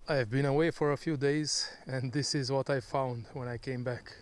I've been away for a few days and this is what I found when I came back.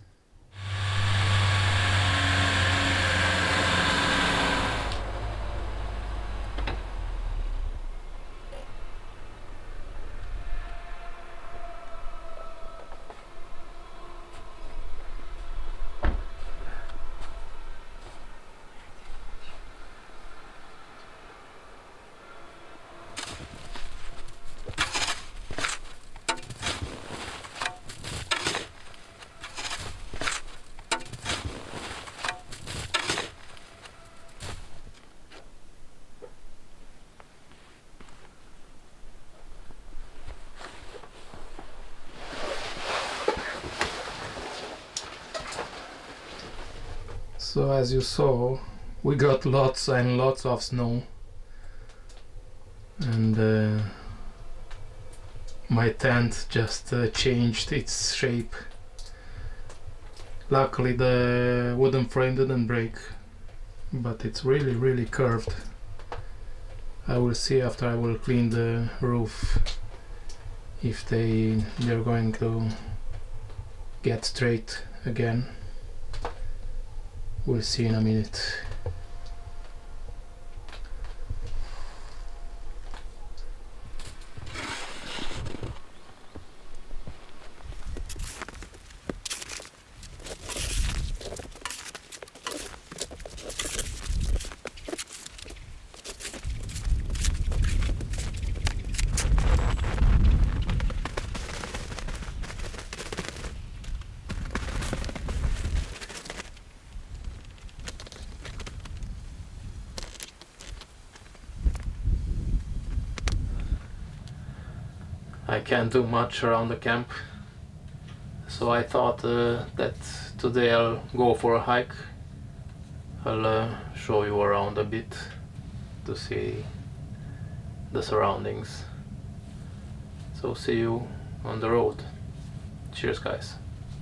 So as you saw, we got lots and lots of snow, and my tent just changed its shape. Luckily the wooden frame didn't break, but it's really curved. I will see after I will clean the roof if they're going to get straight again. We'll see in a minute. I can't do much around the camp, so I thought that today I'll go for a hike. I'll show you around a bit to see the surroundings. So see you on the road. Cheers, guys.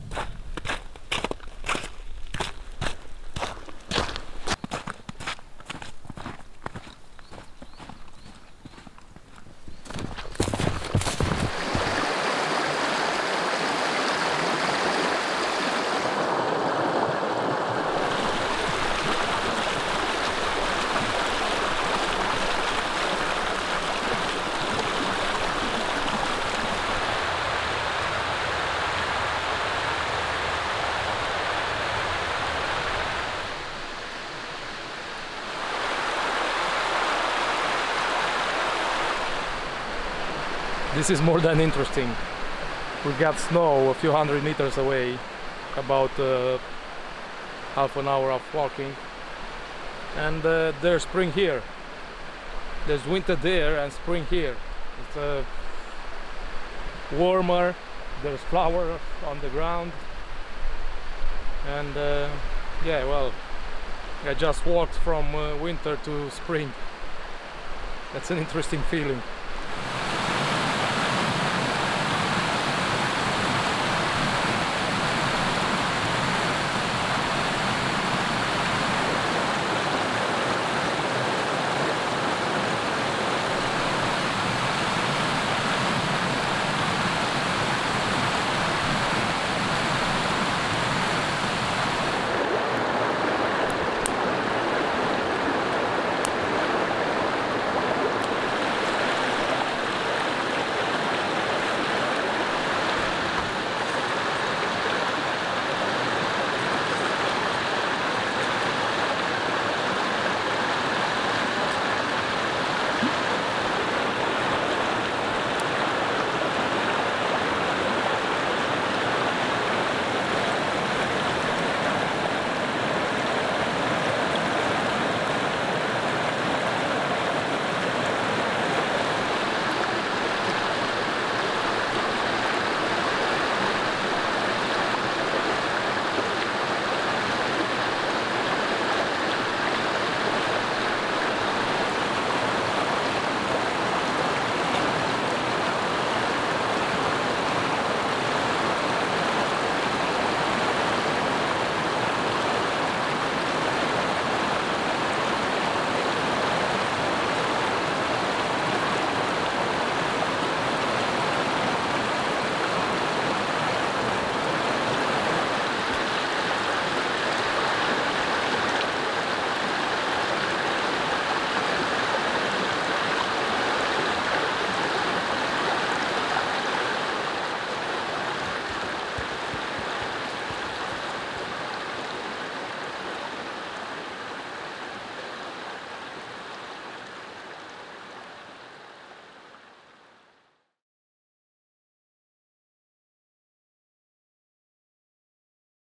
This is more than interesting. We got snow a few hundred meters away, about half an hour of walking, and there's spring here. There's winter there and spring here. It's warmer, there's flowers on the ground, and yeah, well, I just walked from winter to spring. That's an interesting feeling.